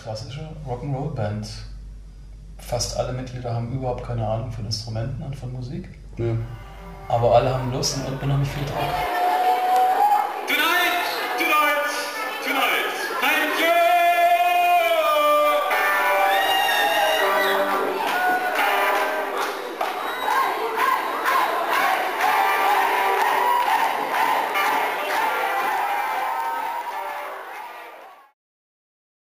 klassische Rock'n'Roll-Band. Fast alle Mitglieder haben überhaupt keine Ahnung von Instrumenten und von Musik. Ja. Aber alle haben Lust und unheimlich viel Druck.